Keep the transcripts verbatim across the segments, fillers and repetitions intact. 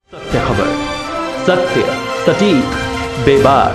सत्य खबर, सत्य सटीक बेबाक।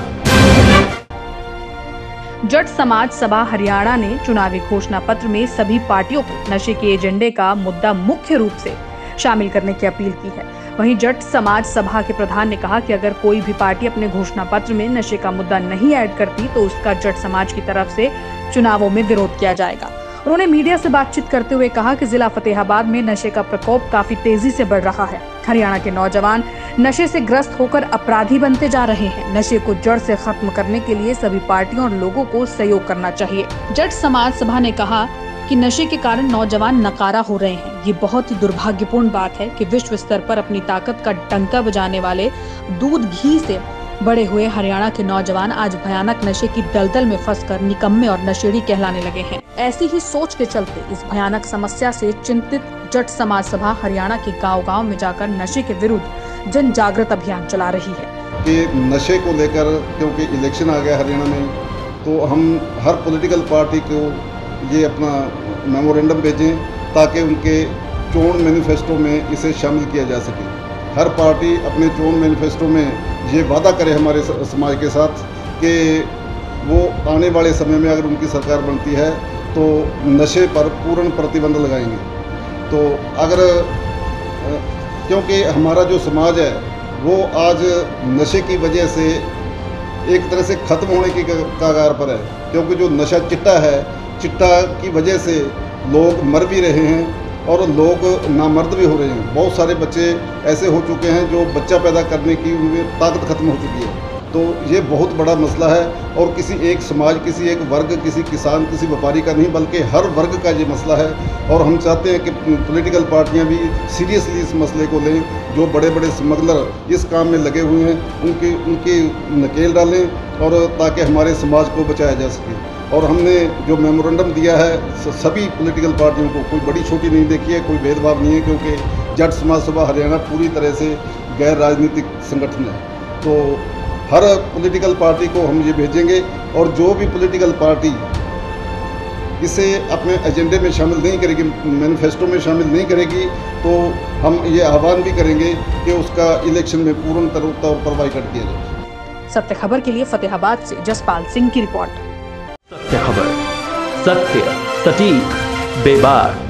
जट समाज सभा हरियाणा ने चुनावी घोषणा पत्र में सभी पार्टियों को नशे के एजेंडे का मुद्दा मुख्य रूप से शामिल करने की अपील की है। वहीं जट समाज सभा के प्रधान ने कहा कि अगर कोई भी पार्टी अपने घोषणा पत्र में नशे का मुद्दा नहीं ऐड करती तो उसका जट समाज की तरफ से चुनावों में विरोध किया जाएगा। उन्होंने मीडिया से बातचीत करते हुए कहा कि जिला फतेहाबाद में नशे का प्रकोप काफी तेजी से बढ़ रहा है। हरियाणा के नौजवान नशे से ग्रस्त होकर अपराधी बनते जा रहे हैं। नशे को जड़ से खत्म करने के लिए सभी पार्टियों और लोगों को सहयोग करना चाहिए। जट समाज सभा ने कहा कि नशे के कारण नौजवान नकारा हो रहे हैं। ये बहुत ही दुर्भाग्यपूर्ण बात है कि विश्व स्तर पर अपनी ताकत का डंका बजाने वाले दूध घी से बड़े हुए हरियाणा के नौजवान आज भयानक नशे की दलदल में फंसकर निकम्मे और नशेड़ी कहलाने लगे हैं। ऐसी ही सोच के चलते इस भयानक समस्या से चिंतित जट समाज सभा हरियाणा के गांव-गांव में जाकर नशे के विरुद्ध जन जागृत अभियान चला रही है। कि नशे को लेकर क्योंकि इलेक्शन आ गया हरियाणा में, तो हम हर पॉलिटिकल पार्टी को ये अपना मेमोरेंडम भेजें ताकि उनके चोन मैनिफेस्टो में इसे शामिल किया जा सके। हर पार्टी अपने चोन मैनिफेस्टो में ये वादा करे हमारे समाज के साथ कि वो आने वाले समय में अगर उनकी सरकार बनती है तो नशे पर पूर्ण प्रतिबंध लगाएंगे। तो अगर क्योंकि हमारा जो समाज है वो आज नशे की वजह से एक तरह से ख़त्म होने की कगार पर है, क्योंकि जो नशा चिट्टा है, चिट्टा की वजह से लोग मर भी रहे हैं और लोग नामर्द भी हो रहे हैं। बहुत सारे बच्चे ऐसे हो चुके हैं जो बच्चा पैदा करने की उनमें ताकत खत्म हो चुकी है। तो ये बहुत बड़ा मसला है और किसी एक समाज, किसी एक वर्ग, किसी किसान, किसी व्यापारी का नहीं, बल्कि हर वर्ग का ये मसला है। और हम चाहते हैं कि पॉलिटिकल पार्टियां भी सीरियसली इस मसले को लें। जो बड़े बड़े स्मगलर इस काम में लगे हुए हैं उनकी उनकी नकेल डालें और ताकि हमारे समाज को बचाया जा सके। और हमने जो मेमोरेंडम दिया है सभी पॉलिटिकल पार्टियों को, कोई बड़ी छोटी नहीं देखी है, कोई भेदभाव नहीं है, क्योंकि जट समाज सभा हरियाणा पूरी तरह से गैर राजनीतिक संगठन है। तो हर पॉलिटिकल पार्टी को हम ये भेजेंगे और जो भी पॉलिटिकल पार्टी इसे अपने एजेंडे में शामिल नहीं करेगी, मैनिफेस्टो में शामिल नहीं करेगी, तो हम ये आह्वान भी करेंगे कि उसका इलेक्शन में पूर्ण तौर पर बाइकआउट किया जाए। सत्य खबर के लिए फतेहाबाद से जसपाल सिंह की रिपोर्ट। सत्य खबर, सत्य सटीक बेबाक।